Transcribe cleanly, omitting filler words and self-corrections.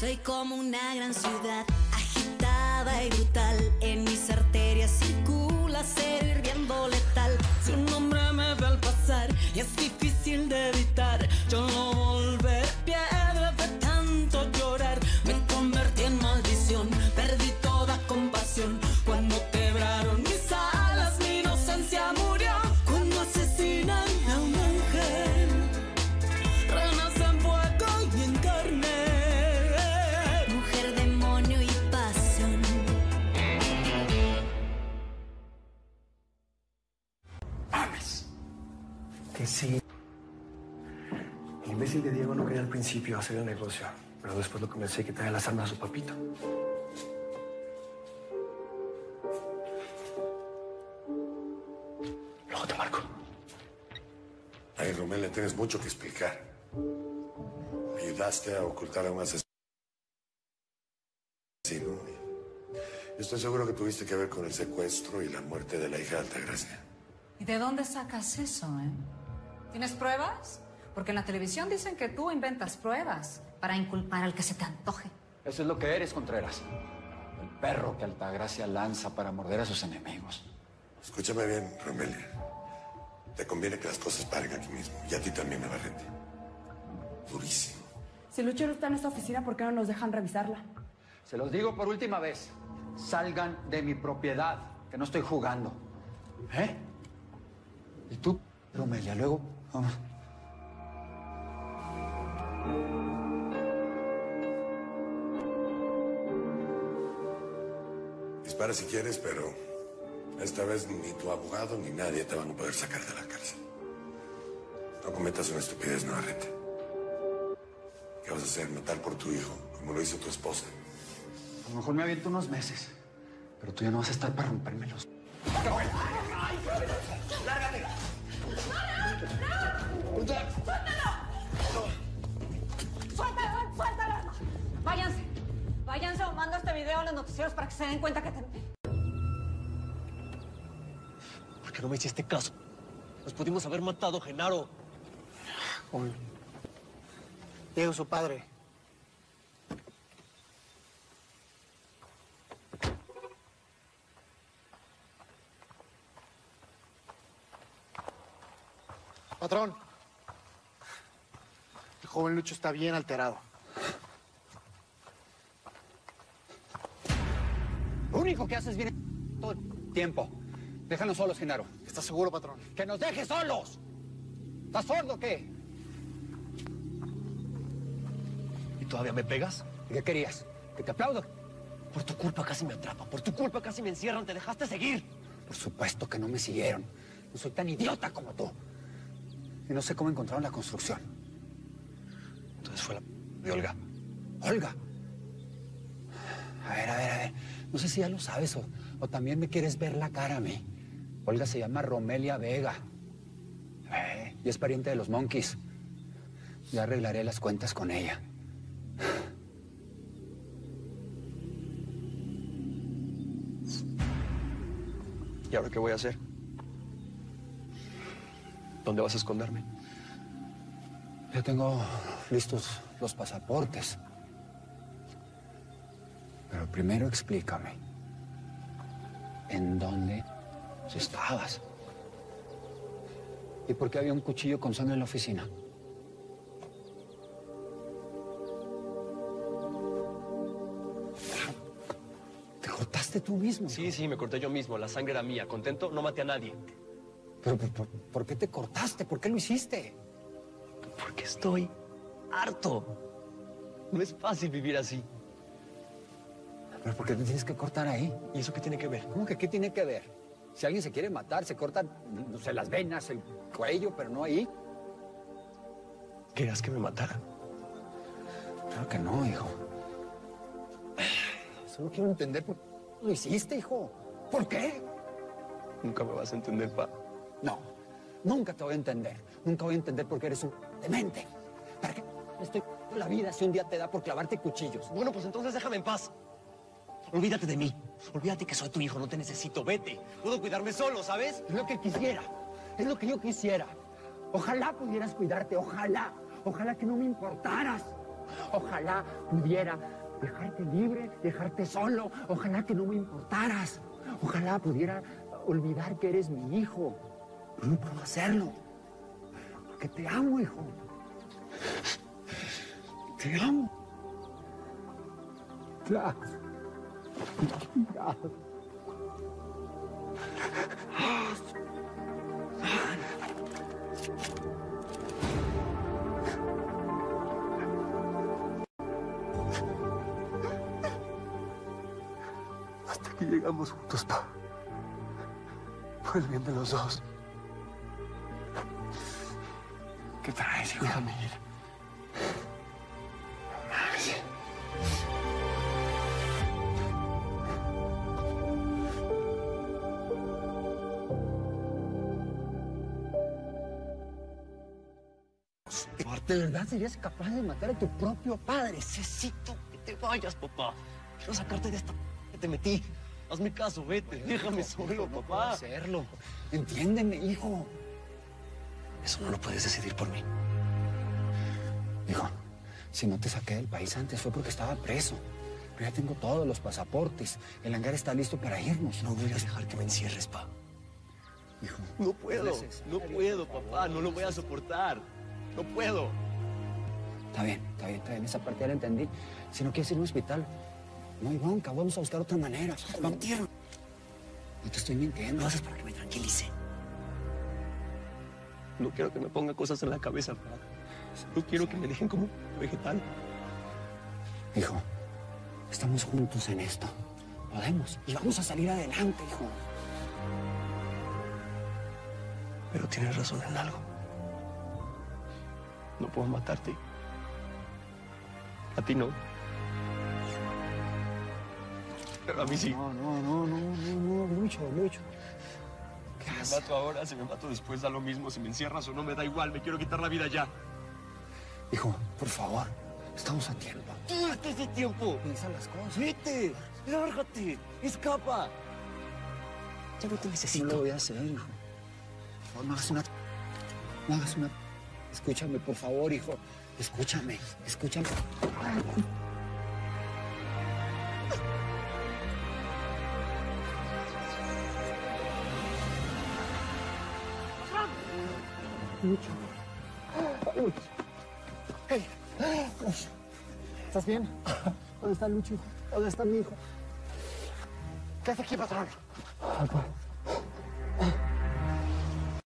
Soy como una gran ciudad, agitada y brutal. En mis arterias circula acero hirviendo letal. Su nombre me ve al pasar y es difícil de evitar. Yo no volveré piedra de tanto llorar. Me convertí en maldición, perdí toda compasión. Cuando quebraron mis alas, mi inocencia murió. Cuando asesinan a una mujer, renace en fuego y en carne. Mujer, demonio y pasión. ¡Mames! Que sí. El imbécil de Diego no quería al principio hacer el negocio, pero después lo convencí que traía las armas a su papito. Luego te marco. Ay, Romelia, tienes mucho que explicar. Ayudaste a ocultar a un asesino. Estoy seguro que tuviste que ver con el secuestro y la muerte de la hija de Altagracia. ¿Y de dónde sacas eso, ¿Tienes pruebas? Porque en la televisión dicen que tú inventas pruebas para inculpar al que se te antoje. Eso es lo que eres, Contreras. El perro que Altagracia lanza para morder a sus enemigos. Escúchame bien, Romelia. Te conviene que las cosas paren aquí mismo. Y a ti también, Navarrete. Durísimo. Si Luchero está en esta oficina, ¿por qué no nos dejan revisarla? Se los digo por última vez. Salgan de mi propiedad, que no estoy jugando. ¿Eh? Y tú, Romelia, luego... vamos. Dispara si quieres, pero esta vez ni tu abogado ni nadie te van a poder sacar de la cárcel. No cometas una estupidez, Navarrete. ¿Qué vas a hacer? ¿Matar por tu hijo, como lo hizo tu esposa? A lo mejor me aviento unos meses, pero tú ya no vas a estar para rompérmelos. ¡Lárgate! ¡No! ¡Suéltalo! ¡Suéltalo! Váyanse. Váyanse o mando este video a los noticieros para que se den cuenta que te... ¿Por qué no me hiciste caso? Nos pudimos haber matado, Genaro. Diego, su padre. Patrón, el joven Lucho está bien alterado. Lo único que haces viene todo el tiempo. Déjanos solos, Genaro. ¿Estás seguro, patrón? ¡Que nos dejes solos! ¿Estás sordo o qué? ¿Y todavía me pegas? ¿Y qué querías? ¿Que te aplaudo? Por tu culpa casi me atrapan, por tu culpa casi me encierran, te dejaste seguir. Por supuesto que no me siguieron. No soy tan idiota como tú. Y no sé cómo encontraron la construcción. Entonces fue la de Olga. ¿Olga? A ver. No sé si ya lo sabes o también me quieres ver la cara a mí. Olga se llama Romelia Vega. Y es pariente de los Monkeys. Ya arreglaré las cuentas con ella. ¿Y ahora qué voy a hacer? ¿Dónde vas a esconderme? Ya tengo listos los pasaportes. Pero primero explícame. ¿En dónde estabas? ¿Y por qué había un cuchillo con sangre en la oficina? ¿Te cortaste tú mismo? Sí, me corté yo mismo. La sangre era mía. ¿Contento? No maté a nadie. ¿Pero por qué te cortaste? ¿Por qué lo hiciste? Porque estoy harto. No es fácil vivir así. ¿Pero por qué te tienes que cortar ahí? ¿Y eso qué tiene que ver? ¿Cómo que qué tiene que ver? Si alguien se quiere matar, se cortan, no sé, las venas, el cuello, pero no ahí. ¿Querías que me matara? Claro que no, hijo. Solo quiero entender por qué lo hiciste, hijo. ¿Por qué? Nunca me vas a entender, pa. No, nunca te voy a entender. Nunca voy a entender por qué eres un demente. ¿Para qué estoy la vida si un día te da por clavarte cuchillos? Bueno, pues entonces déjame en paz. Olvídate de mí. Olvídate que soy tu hijo, no te necesito. Vete. Puedo cuidarme solo, ¿sabes? Es lo que quisiera. Es lo que yo quisiera. Ojalá pudieras cuidarte, ojalá. Ojalá que no me importaras. Ojalá pudiera dejarte libre, dejarte solo. Ojalá que no me importaras. Ojalá pudiera olvidar que eres mi hijo. Pero no puedo hacerlo. Porque te amo, hijo. Te amo. Gracias. Gracias. Hasta aquí llegamos juntos, pa. Por el bien de los dos. ¿Qué traes, hijo? Déjame ir. Max. ¿De verdad serías capaz de matar a tu propio padre? Necesito que te vayas, papá. Quiero sacarte de esta que te metí. Hazme caso, vete. Déjame solo, No puedo papá. hacerlo. Entiéndeme, hijo. Eso no lo puedes decidir por mí. Hijo, si no te saqué del país antes fue porque estaba preso. Pero ya tengo todos los pasaportes. El hangar está listo para irnos. No voy a dejar que me encierres, pa. Hijo, No puedo, papá. No lo voy a soportar. No puedo. Está bien. Esa parte ya la entendí. Si no quieres ir a un hospital, no hay bronca. Vamos a buscar otra manera. Vamos. No te estoy mintiendo. Lo haces para que me tranquilice. No quiero que me ponga cosas en la cabeza, papá. No quiero que me dejen como vegetal. Hijo, estamos juntos en esto. Podemos. Y vamos a salir adelante, hijo. Pero tienes razón en algo. No puedo matarte. A ti no. Pero a mí sí. No, Lucho. ¿Qué Si me haces? mato ahora, si me mato después, da lo mismo. Si me encierras o no, me da igual. Me quiero quitar la vida ya. Hijo, por favor, estamos a tiempo. ¡Tú estás de tiempo! Piensa las cosas. ¡Vete! ¡Lárgate! ¡Escapa! Ya no te No necesito. lo voy a hacer, hijo. Por favor, no hagas una... Escúchame, por favor, hijo. Escúchame. Lucho. Hey. ¿Estás bien? ¿Dónde está Lucho? ¿Dónde está mi hijo? ¿Qué hace aquí, patrón?